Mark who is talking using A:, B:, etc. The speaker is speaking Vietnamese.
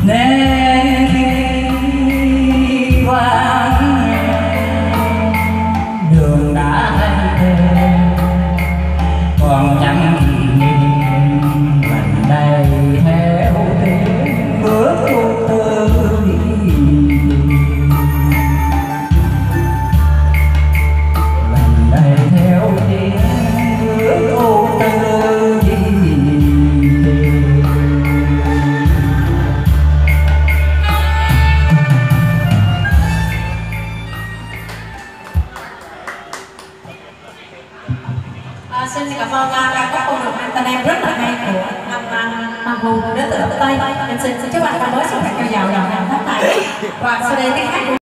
A: nên khi qua đường đã thay còn chẳng mình đây theo tiếng bước cuộc tư mình đây theo tiếng bước cuộc tư
B: xin cảm ơn các cô được anh em rất là hay của anh Hùng đến từ Tây. Mình xin chúc anh ca mới sức khỏe dồi dào năm tháng này và sau đây cái hát